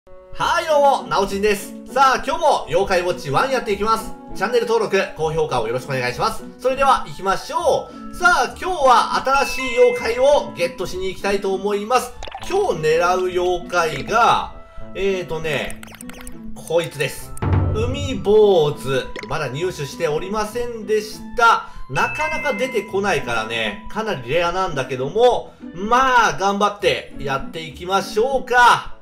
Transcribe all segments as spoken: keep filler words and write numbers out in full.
はいどうも、なおちんです。さあ、今日も妖怪ウォッチワンやっていきます。チャンネル登録、高評価をよろしくお願いします。それでは行きましょう。さあ、今日は新しい妖怪をゲットしに行きたいと思います。今日狙う妖怪が、えーとね、こいつです。海坊主。まだ入手しておりませんでした。なかなか出てこないからね、かなりレアなんだけども、まあ、頑張ってやっていきましょうか。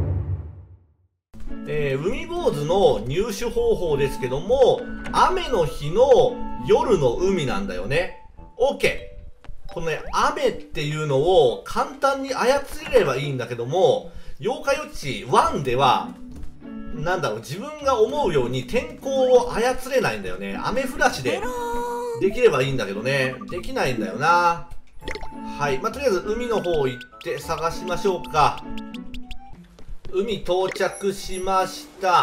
えー、海坊主の入手方法ですけども、雨の日の夜の海なんだよね。OK。このね、雨っていうのを簡単に操れればいいんだけども、妖怪ウォッチワンでは、なんだろう、自分が思うように天候を操れないんだよね。雨降らしでできればいいんだけどね。できないんだよな。はい。まあ、とりあえず海の方行って探しましょうか。海到着しました。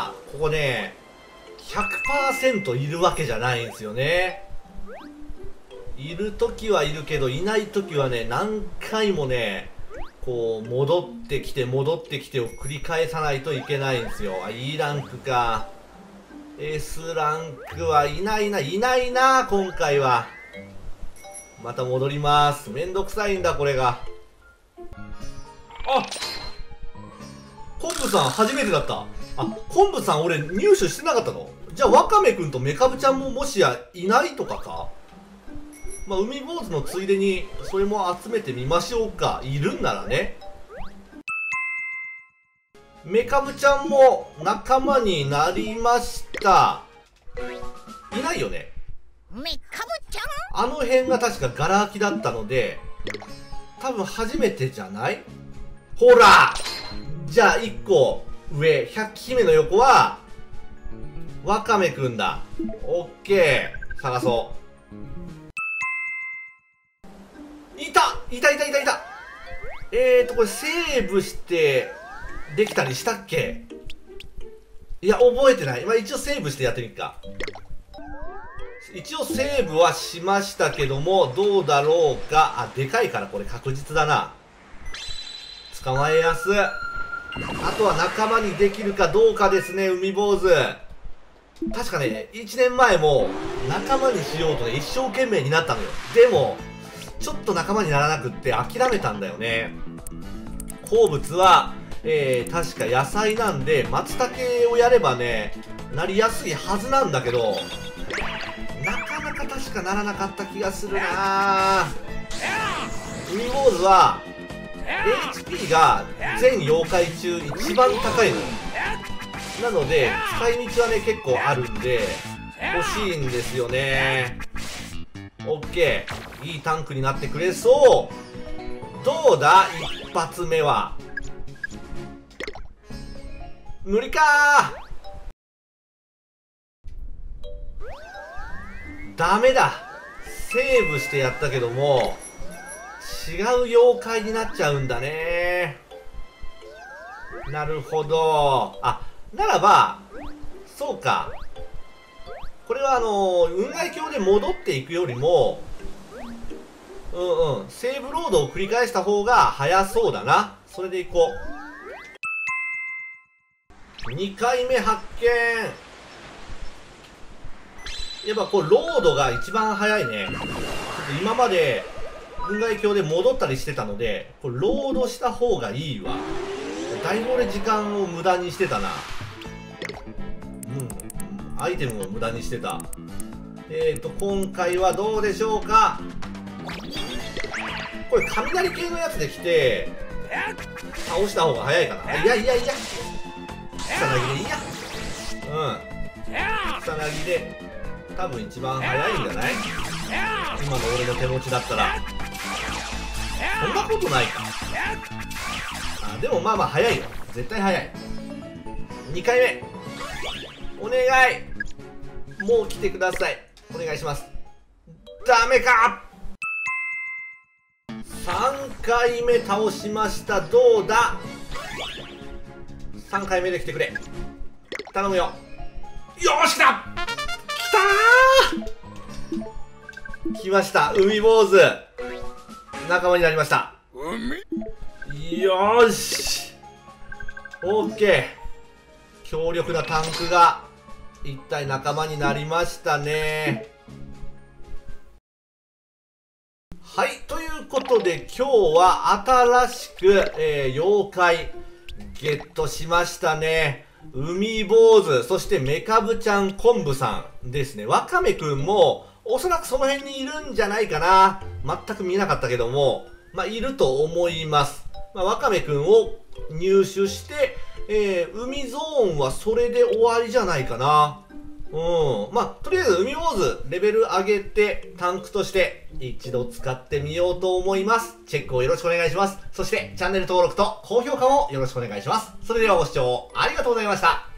ここね、ひゃくパーセント いるわけじゃないんですよね。いるときはいるけど、いないときはね、何回もね、こう、戻ってきて、戻ってきてを繰り返さないといけないんですよ。あ、E ランクか。S ランクはいないな、いないな、今回は。また戻ります。めんどくさいんだ、これが。あ、昆布さん初めてだった。あ、昆布さん俺入手してなかったの？じゃあワカメくんとメカブちゃんももしやいないとかか？まあ、海坊主のついでにそれも集めてみましょうか。いるんならね。メカブちゃんも仲間になりました。いないよね。 メカブちゃん？ あの辺が確かガラ空きだったので、多分初めてじゃない？ほら！じゃあいっこ上、百鬼姫の横は、ワカメくんだ。オッケー。探そう。いたいたいたいたいたえーと、これセーブして、できたりしたっけ？いや、覚えてない。まあ、一応セーブしてやってみっか。一応セーブはしましたけども、どうだろうか。あ、でかいからこれ確実だな。捕まえやす。あとは仲間にできるかどうかですね、海坊主。確かね、いちねんまえも仲間にしようとね、一生懸命になったのよ。でも、ちょっと仲間にならなくって諦めたんだよね。好物は、えー、確か野菜なんで、松茸をやればね、なりやすいはずなんだけど、なかなか確かならなかった気がするなぁ。海坊主は、エイチピー が全妖怪中一番高いのよ。なので使い道はね結構あるんで欲しいんですよね。 OK、 いいタンクになってくれそう。どうだ一発目は。無理かー。ダメだ。セーブしてやったけども違う妖怪になっちゃうんだね。なるほど。あ、ならば、そうか。これはあのー、雲海峡で戻っていくよりも、うんうん、セーブロードを繰り返した方が早そうだな。それでいこう。にかいめ発見。やっぱこう、ロードが一番早いね。ちょっと今まで、雲海峡で戻ったりしてたので、これロードした方がいいわ。だいぶ俺時間を無駄にしてたな。うん、アイテムを無駄にしてた。えーと、今回はどうでしょうか。これ雷系のやつで来て、倒した方が早いかな。いやいやいや。草薙でいいや。うん。草薙で、多分一番早いんじゃない？今の俺の手持ちだったら。そんなことないか。あ、でもまあまあ早いよ。絶対早い。にかいめお願い。もう来てください。お願いします。ダメか。さんかいめ倒しました。どうだ。さんかいめで来てくれ。頼むよ。よーし来た。来たー。来ました。海坊主仲間になりました。よーしオッケー。強力なタンクが一体仲間になりましたね。はい、ということで今日は新しく、えー、妖怪ゲットしましたね。海坊主、そしてメカブちゃん昆布さんですね。ワカメくんもおそらくその辺にいるんじゃないかな。全く見えなかったけども、まあ、いると思います。まあ、ワカメくんを入手して、えー、海ゾーンはそれで終わりじゃないかな。うん。まあ、とりあえず海坊主レベル上げてタンクとして一度使ってみようと思います。チェックをよろしくお願いします。そしてチャンネル登録と高評価もよろしくお願いします。それではご視聴ありがとうございました。